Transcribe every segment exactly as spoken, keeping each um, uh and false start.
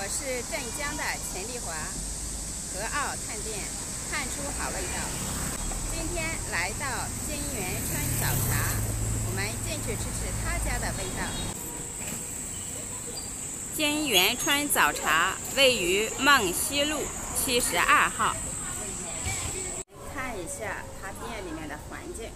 是镇江的钱丽华，和奥探店，探出好味道。今天来到金源川早茶，我们进去吃吃他家的味道。金源川早茶位于梦溪路七十二号。看一下他店里面的环境。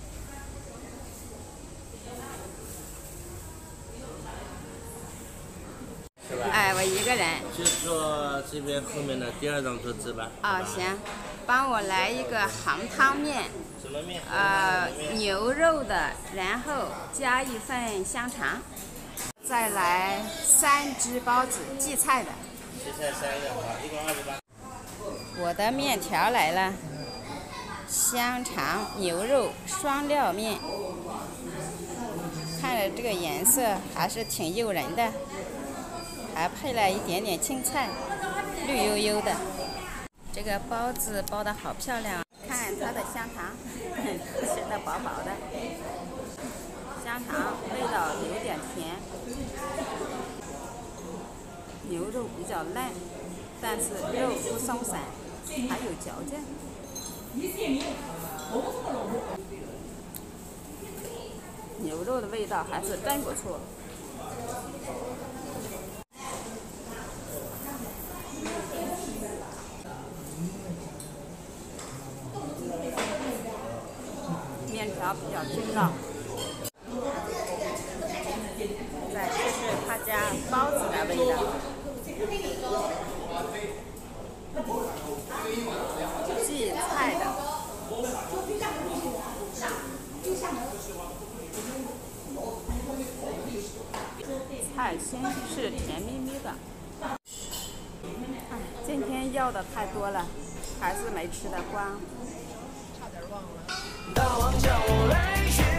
哎，我一个人。 就坐这边后面的第二张桌子吧。 哦，行，帮我来一个杭汤面。 什么面？ 呃，牛肉的，然后加一份香肠，再来三只包子，荠菜的。 荠菜三个，好，一共二十八。 我的面条来了，香肠牛肉双料面，看着这个颜色还是挺诱人的。 还配了一点点青菜，绿油油的。这个包子包得好漂亮啊！看它的香肠，吃得饱饱的。香肠味道有点甜，牛肉比较嫩，但是肉不松散，还有嚼劲。牛肉的味道还是真不错。 面条比较筋道，再试试他家包子的味道。荠菜的，菜心是甜蜜蜜的。哎，今天要的太多了，还是没吃得光。差点忘了。大王叫我来学。